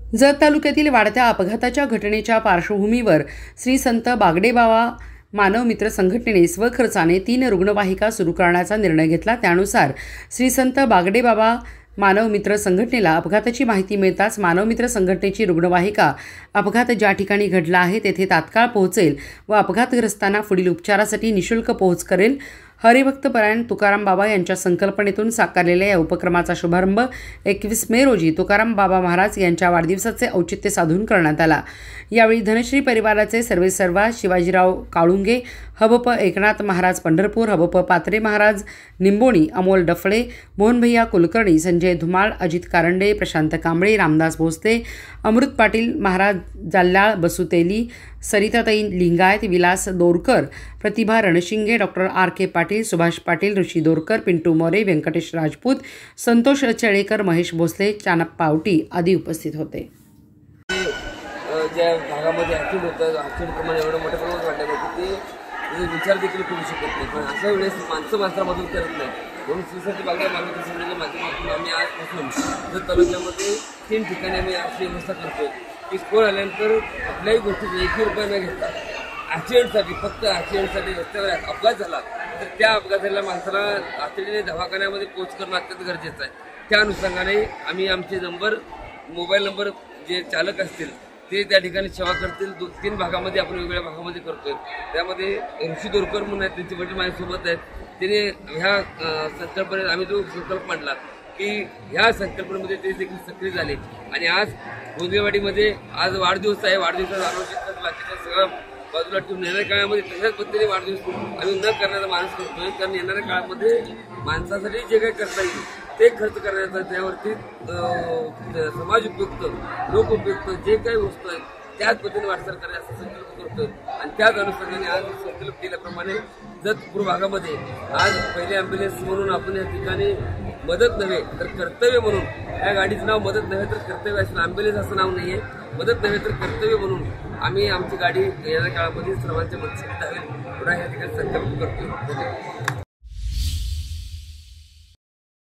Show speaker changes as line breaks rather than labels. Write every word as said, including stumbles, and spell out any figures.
जत तालुक्यातील वाढत्या अपघाताच्या घटनेच्या पार्श्वभूमीवर श्री संत बागडेबाबा मानव मित्र संघटनेने स्वखर्चाने तीन रुग्णवाहिका सुरू करण्याचा निर्णय घेतला। त्यानुसार श्री संत बागडेबाबा मानव मित्र संघटनेला अपघाताची माहिती मिळताच मानव मित्र संघटनेची रुग्णवाहिका अपघात ज्या ठिकाणी घडला आहे तेथे तात्काळ पोहोचेल व अपघातग्रस्तांना पुढील उपचारासाठी निशुल्क पोहोच करेल। हरिभक्तपरायण तुकाराम बाबा यांच्या संकल्पनेतून साकारलेल्या या उपक्रमाचा शुभारंभ एकवीस मे रोजी तुकाराम बाबा महाराज यांच्या वाढदिवसाचे औचित्य साधून करण्यात आला। यावेळी धनश्री परिवाराचे सर्वेसर्वा शिवाजीराव काळुंगे, हबप एकनाथ महाराज पंढरपूर, हबप Patre Maharaj Nimboni, Amol Daphale, Mohanbhaiya Kulkarni, Sanjay Dhumal, Ajit Karande, Prashant Kamble, Ramdas Bhosale, Amrut Patil Maharaj Jallal, Basuteli, Saritatai Lingayat, Vilas Dorkar, Pratibha Ranshinge, doctor R K Patil, Subhash Patil, Rishi Dorkar, Pintu More, Venkatesh Rajput, Santosh Chelekar, Mahesh Bhosale, Chanap Pawati आदी उपस्थित होते।
ज्या भागामध्ये ॲक्सिडेंट होतात ॲक्सिडेंट प्रमाणे एवढं मोठ्या प्रमाणात वाढलेलं आहे की ते विचार देखील करू शकत नाही, पण अशा वेळेस माणसं माणसाला मदत करत नाही। म्हणून श्रीसंत बागडे मानव संघटनेच्या माध्यमातून आम्ही आजपासून जत तालुक्यामध्ये तीन ठिकाणी आम्ही अशी व्यवस्था करतो की कोण आल्यानंतर कुठल्याही गोष्टीचा एकही रुपया न घेता ॲक्सिडेंटसाठी फक्त ॲक्सिडेंटसाठी रस्त्यावर अपघात झाला तर त्या अपघाताला माणसाला तातडीने दवाखान्यामध्ये पोच करणं अत्यंत गरजेचं आहे। त्या अनुषंगाने आम्ही आमचे नंबर मोबाईल नंबर जे चालक असतील ते त्या ठिकाणी सेवा करतील। दो तीन भागामध्ये आपण वेगवेगळ्या भागामध्ये करतोय। त्यामध्ये ऋषी दोरकर म्हणून आहेत, त्यांचे वडील माझ्यासोबत आहेत। त्याने ह्या संकल्पनेत आम्ही जो संकल्प मांडला की ह्या संकल्पनेमध्ये ते देखील सक्रिय झाले आणि आज गोंदेवाडीमध्ये आज वाढदिवस आहे। वाढदिवसाचा आलोचन बाकीच्या सगळं बाजूला ठेवून येणाऱ्या काळामध्ये तशाच पद्धतीने वाढदिवस आम्ही न करण्याचा माणूस करतोय, कारण येणाऱ्या काळामध्ये माणसासाठी जे काही करता येईल ते खर्च करण्याचा त्यावरती समाज उपयुक्त लोक उपयुक्त जे काही वस्तू आहेत त्याच पद्धतीने वाटचाल करण्याचा संकल्प करतोय। आणि त्याच अनुषंगाने आज संकल्प केल्याप्रमाणे जत पूर्व भागामध्ये आज पहिले ॲम्ब्युलन्स म्हणून आपण या ठिकाणी मदत नव्हे तर कर्तव्य म्हणून, या गाडीचं नाव मदत नव्हे तर कर्तव्य असेल, ॲम्ब्युलन्स असं नाव नाही आहे, मदत नव्हे तर कर्तव्य म्हणून आम्ही आमची गाडी येणाऱ्या काळामध्ये सर्वांच्या मदतीसाठी धावेल एवढा या ठिकाणी संकल्प करतोय।